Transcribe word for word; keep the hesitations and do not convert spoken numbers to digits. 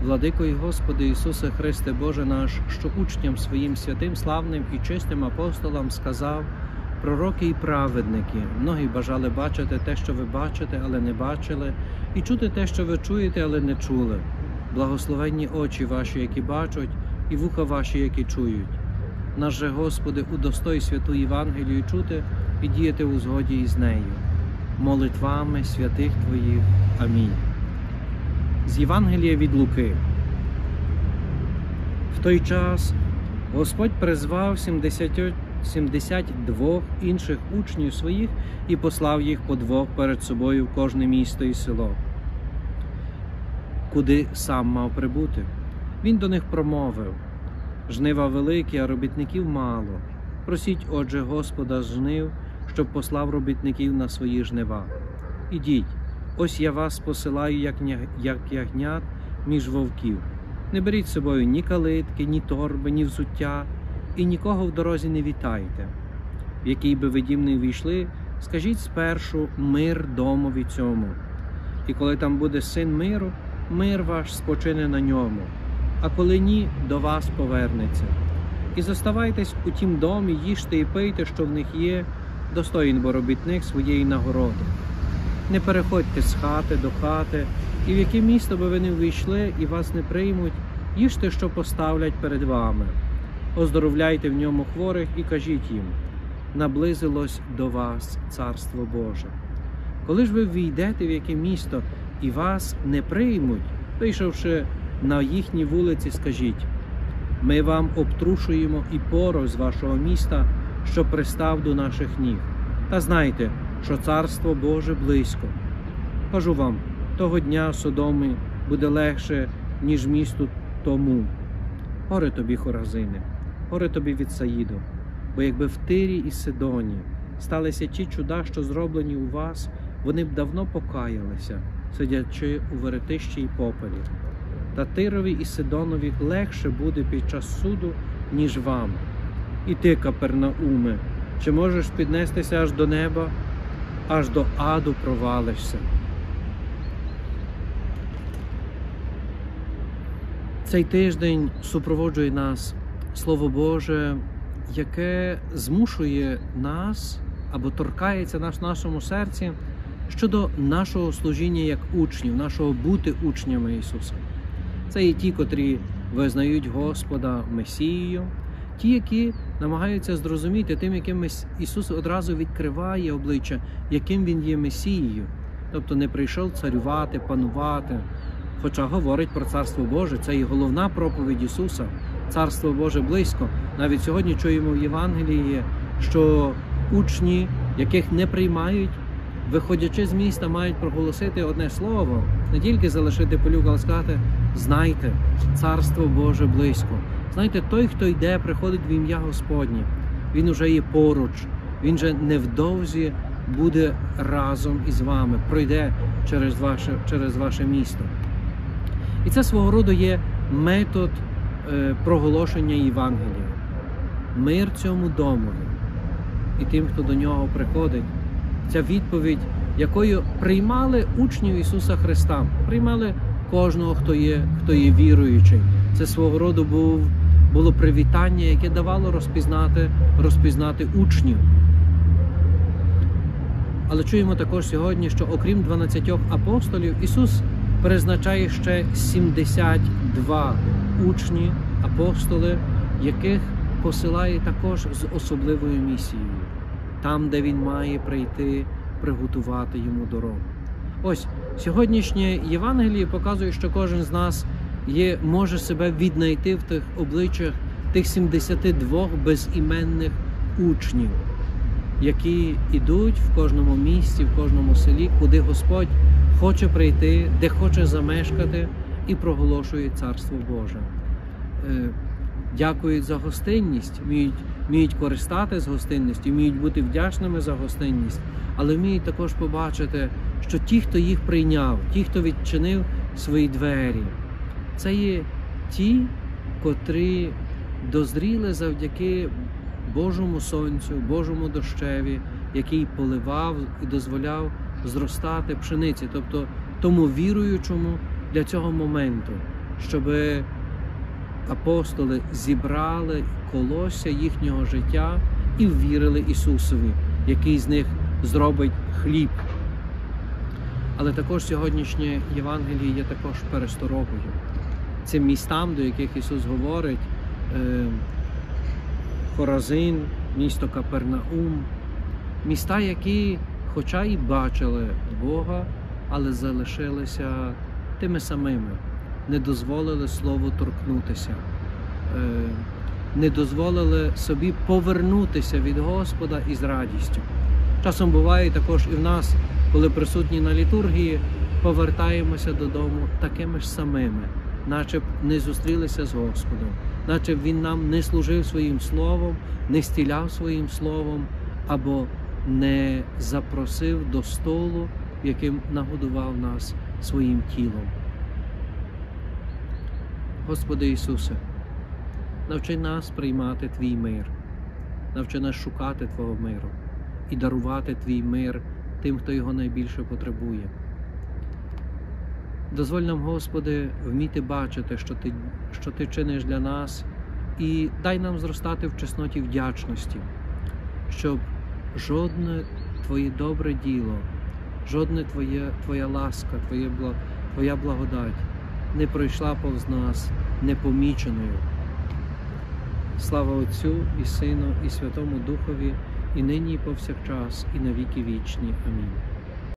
Владико і Господи Ісусе Христе Боже наш, що учням своїм святим, славним і чистим апостолам сказав: пророки і праведники, многі бажали бачити те, що ви бачите, але не бачили, і чути те, що ви чуєте, але не чули. Благословенні очі ваші, які бачать, і вуха ваші, які чують. Наш же, Господи, удостой святу Євангелію чути і діяти у згоді із нею. Молитвами святих Твоїх. Амінь. З Євангелія від Луки. В той час Господь призвав сімдесят двох інших учнів своїх і послав їх по двох перед собою в кожне місто і село, куди сам мав прибути. Він до них промовив: жнива великі, а робітників мало. Просіть, отже, Господа з жнив, щоб послав робітників на свої жнива. Ідіть, ось я вас посилаю, як, як ягнят між вовків. Не беріть з собою ні калитки, ні торби, ні взуття, і нікого в дорозі не вітайте. В який би ви дім не ввійшли, скажіть спершу мир домові цьому. І коли там буде син миру, мир ваш спочине на ньому, а коли ні, до вас повернеться. І зоставайтесь у тім домі, їжте і пийте, що в них є, достоїн бо робітник своєї нагороди. Не переходьте з хати до хати, і в яке місто би ви не ввійшли і вас не приймуть, їжте, що поставлять перед вами. Оздоровляйте в ньому хворих і кажіть їм: наблизилось до вас Царство Боже. Коли ж ви ввійдете в яке місто і вас не приймуть, вийшовши на їхні вулиці, скажіть: ми вам обтрушуємо і порох з вашого міста, що пристав до наших ніг. Та знайте, що Царство Боже близько. Кажу вам, того дня Содомі буде легше, ніж місту тому. Горе тобі, Хоразине, горе тобі від Саїду, бо якби в Тирі і Сидоні сталися ті чуда, що зроблені у вас, вони б давно покаялися, сидячи у веретищі й попелі. Та Тирові і Сидонові легше буде під час суду, ніж вам. І ти, Капернауме, чи можеш піднестися аж до неба, аж до аду провалишся? Цей тиждень супроводжує нас Слово Боже, яке змушує нас або торкається нас в нашому серці щодо нашого служіння як учнів, нашого бути учнями Ісуса. Це є ті, котрі визнають Господа Месією, ті, які намагаються зрозуміти тим, яким Ісус одразу відкриває обличчя, яким Він є Месією. Тобто не прийшов царювати, панувати, хоча говорить про Царство Боже. Це і головна проповідь Ісуса. Царство Боже близько. Навіть сьогодні чуємо в Євангелії, що учні, яких не приймають, виходячи з міста, мають проголосити одне слово, не тільки залишити пилюку, але сказати: знайте, Царство Боже близько. Знаєте, той, хто йде, приходить в ім'я Господнє, він уже є поруч, він же невдовзі буде разом із вами, пройде через ваше, через ваше місто. І це свого роду є метод е, проголошення Євангелія. Мир цьому домові і тим, хто до нього приходить. Ця відповідь, якою приймали учнів Ісуса Христа, приймали кожного, хто є, хто є віруючий. Це свого роду був, було привітання, яке давало розпізнати, розпізнати учнів. Але чуємо також сьогодні, що окрім дванадцятьох апостолів, Ісус призначає ще сімдесят два учні, апостоли, яких посилає також з особливою місією. Там, де Він має прийти, приготувати йому дорогу. Ось, сьогоднішнє Євангеліє показує, що кожен з нас є, може себе віднайти в тих обличчях тих сімдесяти двох безіменних учнів, які йдуть в кожному місці, в кожному селі, куди Господь хоче прийти, де хоче замешкати і проголошує Царство Боже. Дякують за гостинність, вміють, вміють користати з гостинністю, вміють бути вдячними за гостинність, але вміють також побачити, що ті, хто їх прийняв, ті, хто відчинив свої двері, це є ті, котрі дозріли завдяки Божому сонцю, Божому дощеві, який поливав і дозволяв зростати пшениці, тобто тому віруючому для цього моменту. щоб апостоли зібрали колосся їхнього життя і ввірили Ісусові, який з них зробить хліб. Але також сьогоднішнє Євангеліє є також пересторогою. Цим містам, до яких Ісус говорить, Хоразин, місто Капернаум, міста, які, хоча і бачили Бога, але залишилися тими самими, не дозволили Слову торкнутися, не дозволили собі повернутися від Господа із радістю. Часом буває також і в нас, коли присутні на літургії, повертаємося додому такими ж самими, наче б не зустрілися з Господом, наче б Він нам не служив своїм словом, не стіляв своїм словом, або не запросив до столу, яким нагодував нас своїм тілом. Господи Ісусе, навчи нас приймати Твій мир, навчи нас шукати Твого миру і дарувати Твій мир тим, хто його найбільше потребує. Дозволь нам, Господи, вміти бачити, що Ти, що Ти чиниш для нас, і дай нам зростати в чесноті вдячності, щоб жодне Твоє добре діло, жодне Твоє, Твоя ласка, Твоє, Твоя благодать не пройшла повз нас непоміченою. Слава Отцю і Сину, і Святому Духові, і нині, і повсякчас, і на віки вічні. Амінь.